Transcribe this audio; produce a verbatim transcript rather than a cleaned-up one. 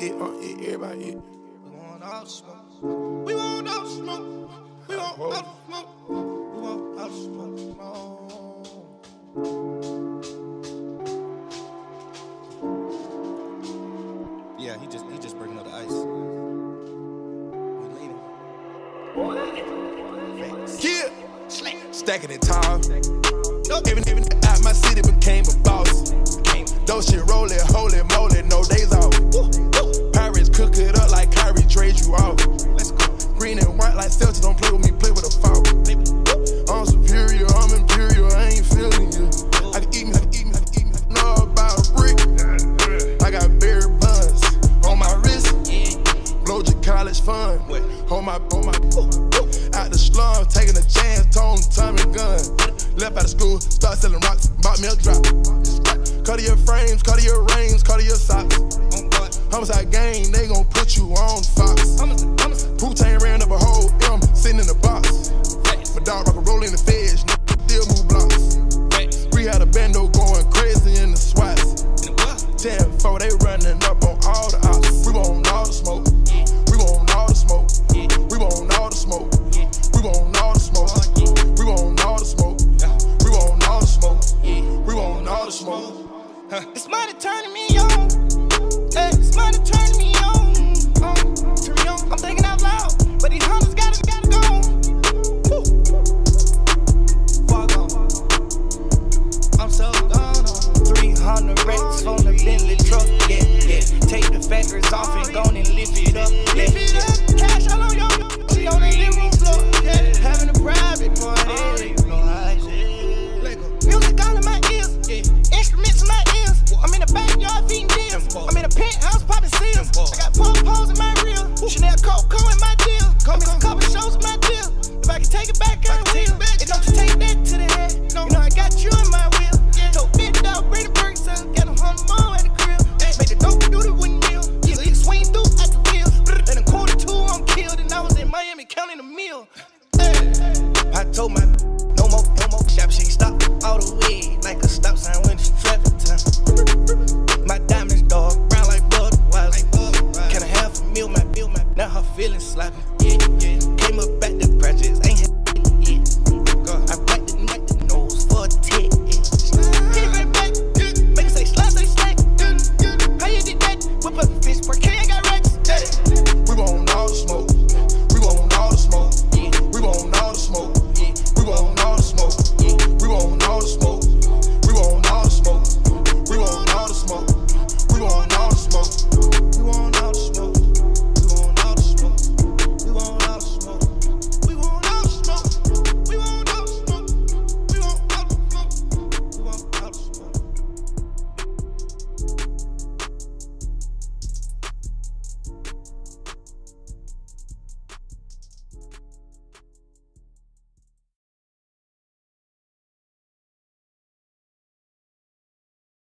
it, on it, everybody it. We want all the smoke. We want all the smoke. We want all the smoke. We want all the smoke. Yeah, he just he just breaking up the ice. We leading. Yeah, stacking it tall. Even even out my city became a boss. Those shit rollin', holy moly, no days off. Pirates cook it up like Kyrie trade you off. Green and white like Celtics, don't play with me, play with a foul. I'm superior, I'm imperial, I ain't feeling you. I can eat me, I can eat me, I can eat me, I know about a brick. I got berry buns on my wrist. Blow your college fund, on my, on my, out the slum, taking a chance, tone, Tommy gun. Left out of school, start selling rocks, bought me a drop. Cut your frames, cut your rings, cut your socks. Homicide gang, they gon' put you on Fox. Wu-Tang ran up a whole M, sitting in the box. My dog rock and roll in the feds, still move blocks. We had a bando going crazy in the SWATs. ten four, they running up on all the ops. We want all the smoke. We want all the smoke. We want all the smoke. We want all the smoke. We want all the smoke. We want all the smoke. We want all the smoke. It's money turning me on. Hey, it's money turning me on. Um, turn me on. I'm thinking out loud, but these hunters gotta, gotta go. Woo. Far gone. I'm so gone. three hundred racks on the Bentley truck. Yeah, yeah. Take the fenders off and go and lift it up. Lift it up. Cash all on your. She on the living room floor. Yeah, having a private party. You know how I say. Music all in my ears. Yeah. Instruments in my ears. I'm in the backyard feeding deals. I'm in a penthouse popping seals. I got pole poles in my reel. Chanel Coco in my deal. Come